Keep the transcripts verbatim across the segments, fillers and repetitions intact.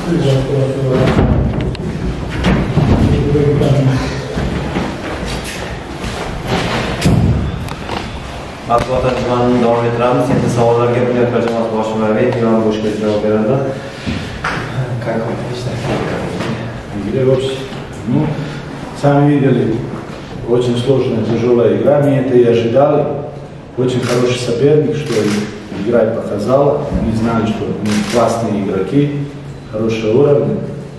Matbuot anjumanini davom ettiramiz. Endi savollarga Bunyod jamoasi bosh murabbiyi Ivan Boshkov javob beradi. Как вам лично? Игре вообще, ну, сами видели, очень сложная, тяжелая игра, мы это и ожидали. Очень хороший соперник, что игра и показала. Мы знали, что мы классные игроки, хорошего уровня.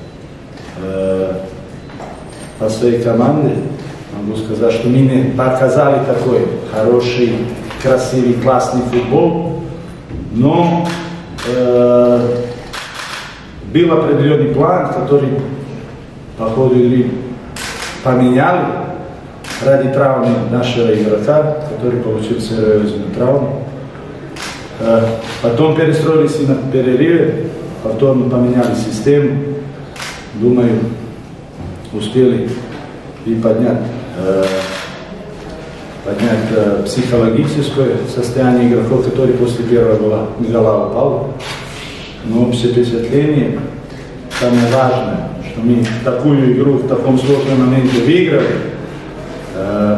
По своей команде могу сказать, что мы не показали такой хороший, красивый, классный футбол, но э, был определенный план, который по ходу игры поменяли ради травмы нашего игрока, который получил серьезную травму. Э, потом перестроились и на перерыве, потом поменяли систему. Думаю, успели и поднять, э, поднять э, психологическое состояние игроков, которые после первого гола упали. Но общее впечатление, самое важное, что мы такую игру в таком сложном моменте выиграли. Э,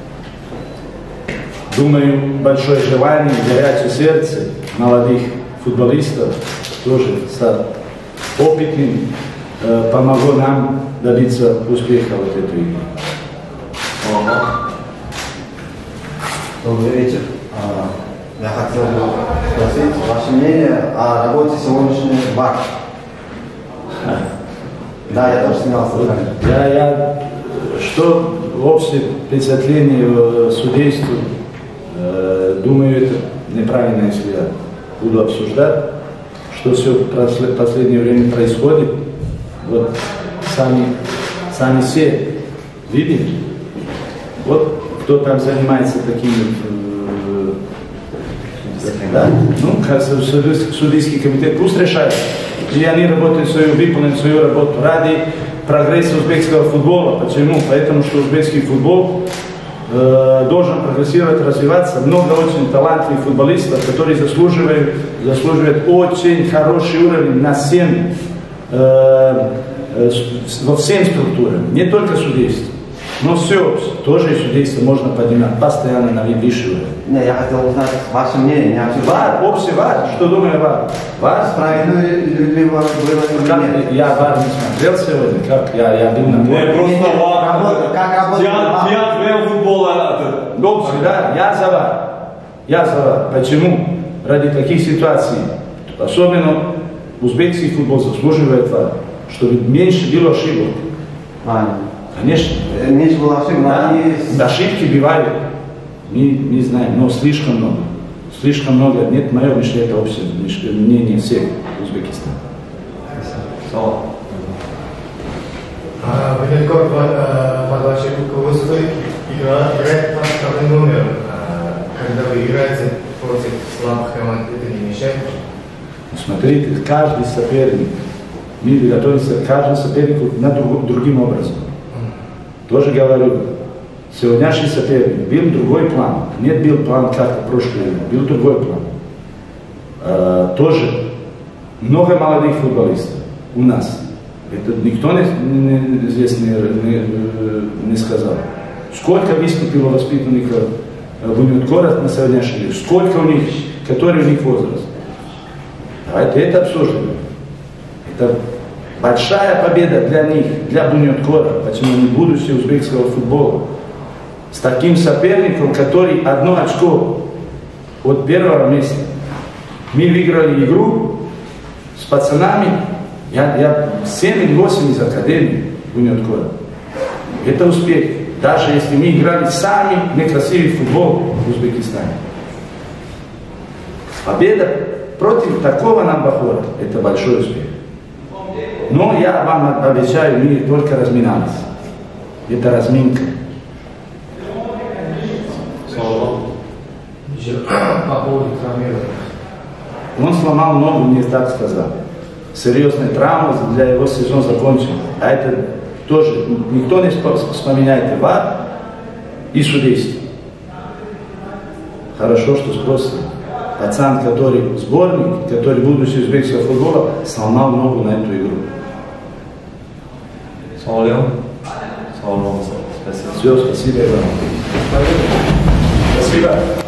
думаю, большое желание, горячее сердце молодых футболистов, тоже с опытным, э, помогло нам добиться успеха вот этой игры. Добрый вечер. Я хотел бы спросить ваше мнение о работе сегодняшней ВАР. Да, я тоже снимался. Я, я, что общее впечатление судейству, э, думаю, это неправильно, если я буду обсуждать, что все в последнее время происходит. Вот сами, сами все видите, вот кто там занимается такими, э, да, ну, как судейский комитет, пусть решает. И они работают свою, выполняют свою работу ради прогресса узбекского футбола. Почему? Поэтому что узбекский футбол э, должен прогрессировать, развиваться. Много очень талантливых футболистов, которые заслуживают, заслуживают очень хороший уровень на всем, э, э, во всем структурам, не только судейство. Но все, тоже и судейство можно поднимать постоянно на высший уровень. Не, я хотел узнать ваше мнение. ВАР, общий ВАР, что думаю ВАР? ВАР справедливо ли было или нет? Я ВАР не смотрел сегодня, как я, я был на поле. Не, просто ВАР. Как работает ВАР? Театр футбола. Общий, да, я за ВАР. Я за ВАР. Почему? Ради таких ситуаций, особенно узбекский футбол заслуживает ВАР, чтобы меньше было ошибок. Правильно. Конечно. Меньше было ошибок, да. но есть... Ошибки бывают, не, не знаю, но слишком много. Слишком много. Нет, мое мнение, это общее мнение всех Узбекистана. Салам. Bunyod, под вашей руководством играет вторым номером. Когда вы играете против слабых команд, это не мешает? Смотрите, каждый соперник, мы готовимся к каждому сопернику на друг, другим образом. Тоже говорю, сегодняшний соперник, был другой план. Нет, был план как в прошлое время, был другой план. Э, тоже много молодых футболистов у нас. Это никто не, не, здесь не, не, не сказал. Сколько выступило воспитанников Bunyod город на сегодняшний день, сколько у них, который у них возраст. Давайте это обсуждаем. Это большая победа для них, для Bunyod город, почему они будущее узбекского футбола. С таким соперником, который одно очко от первого места. Мы выиграли игру с пацанами, я, я семь или восемь из академии Bunyod город. Это успех, даже если мы играли самый некрасивый футбол в Узбекистане. Победа против такого Намбахора – это большой успех. Но я вам обещаю, мы только разминались. Это разминка. По поводу травмирования. Он сломал ногу, мне так сказал. Серьезная травма, для его сезон закончен. А это тоже, никто не вспоминает ВАР и судейство. Хорошо, что спросили. пацан, который сборник, который будущий узбекского футбола, сломал ногу на эту игру. Слава Леон. Слава Богу. Спасибо. Все, спасибо, Иван. Спасибо.